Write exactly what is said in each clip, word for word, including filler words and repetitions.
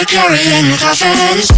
carrying coffins.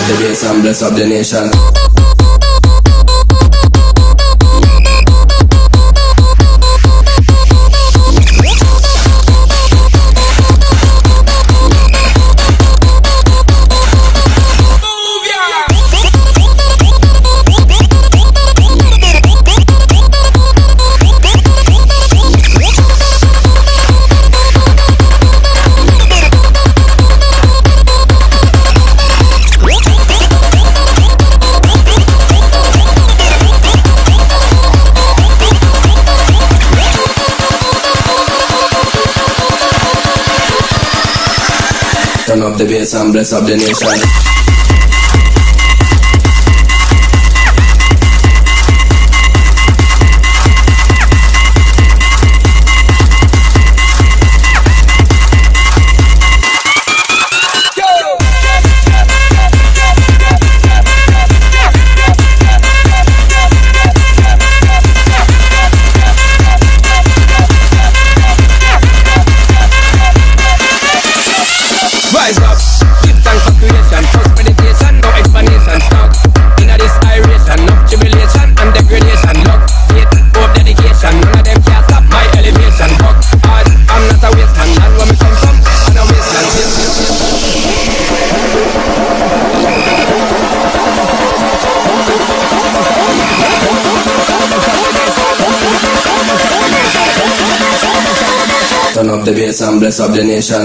the bass and bless up the nation. Turn up the bass and bless up the nation. Rise up, give thanks for creation, trust meditation, no explanation, stop. Inna this iration, no tribulation and degradation, luck, faith, hope, dedication, none of them can stop my elevation. Buck hard, I'm not a waste man, and where me come from, I'm a wasteland. Turn up the bass and bless up the nation.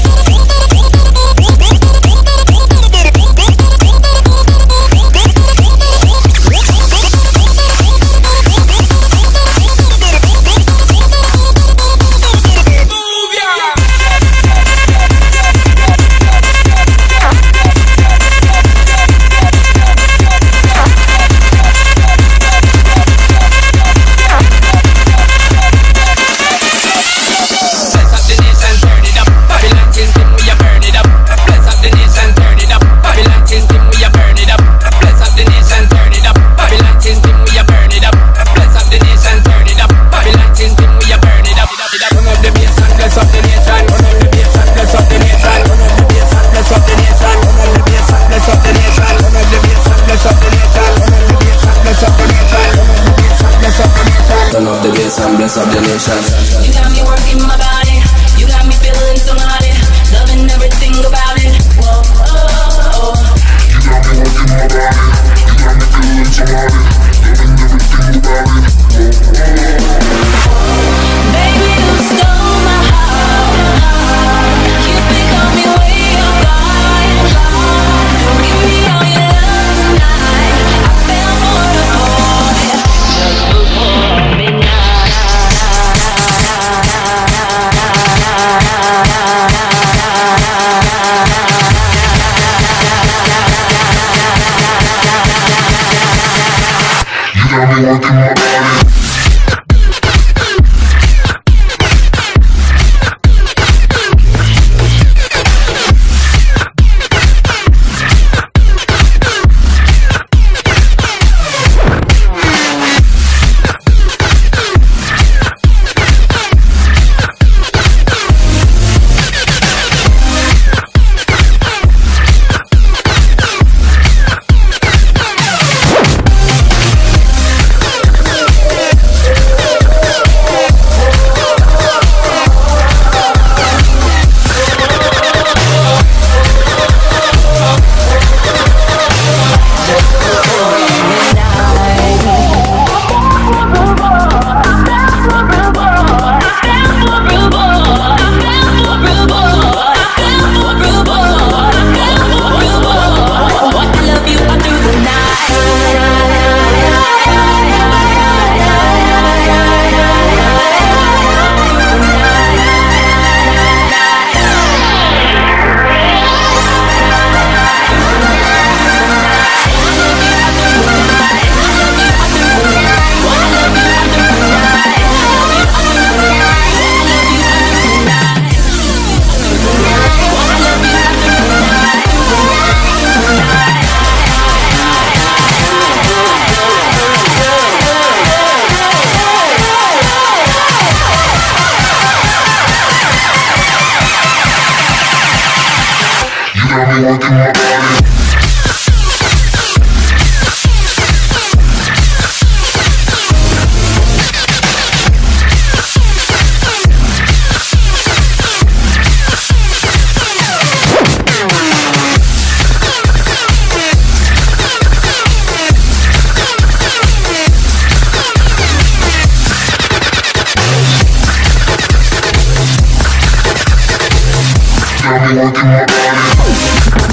Turn up the bass and bless up the nation. You got me working my body, you got me feeling so naughty, loving everything about it. Whoa, oh, oh. You got me working my body, you got me feeling so naughty, loving everything about it. Whoa, oh. Baby, you stole my heart, Cupid caught me way off guard. So give me all your love tonight, I fell for the boy just before midnight. You got me working my body. You got me working my body. got me working my body.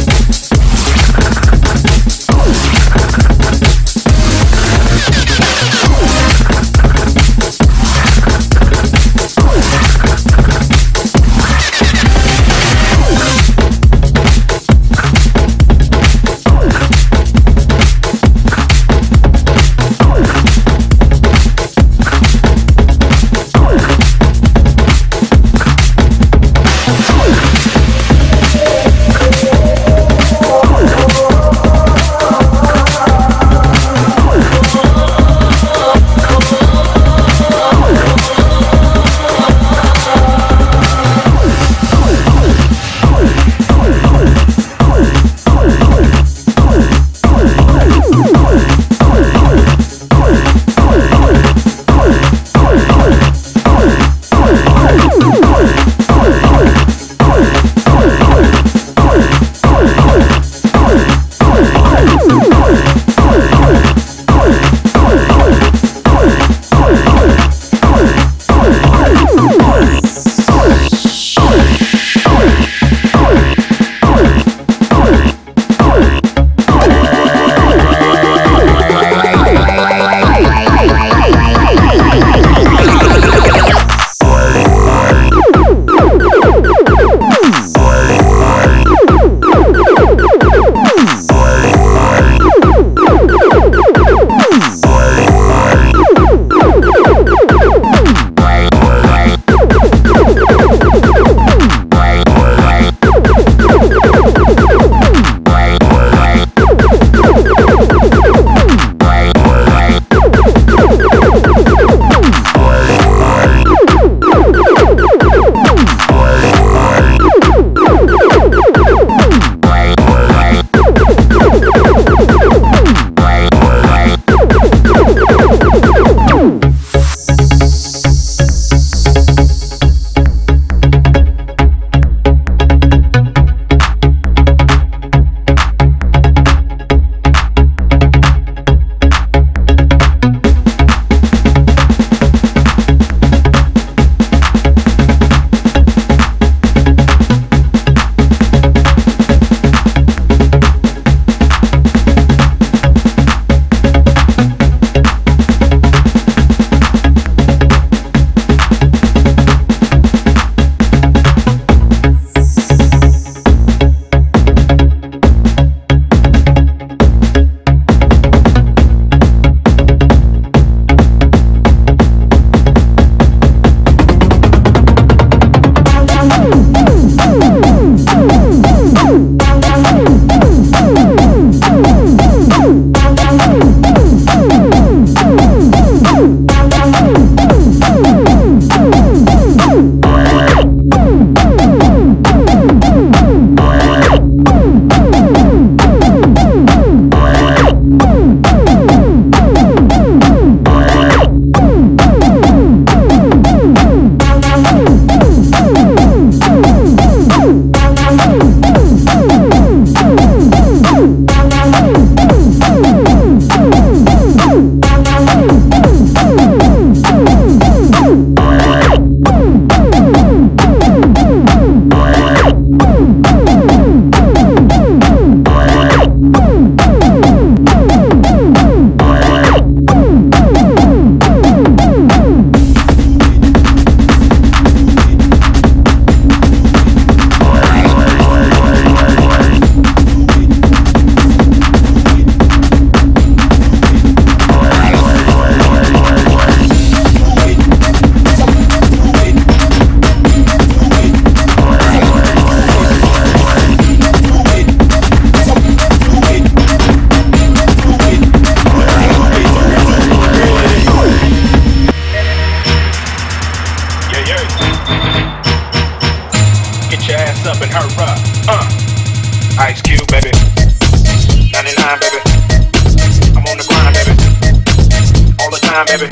time, baby.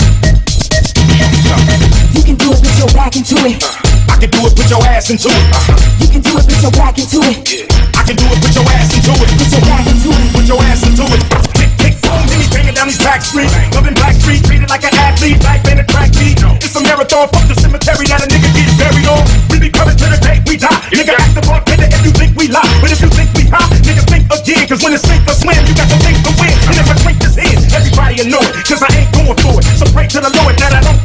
You can do it, put your back into it. I can do it, put your ass into it. You can do it, put your back into it. Yeah. I can do it, put your ass into it. Put your back into it. Put your ass into it. Kick, kick, boom, Jimmy banging down these back streets. Loving Black Street, treated like an athlete. Life ain't a track meet. It's a marathon, fuck the cemetery that a nigga gets buried on. We be coming to the day we die. Nigga, act the bartender if you think we lie. But if you think we high, nigga think again. Cause when it's sink or swim, you got to think to win. And if I drink this in, everybody annoyed. Cause I ain't going for it. So pray to the Lord that I don't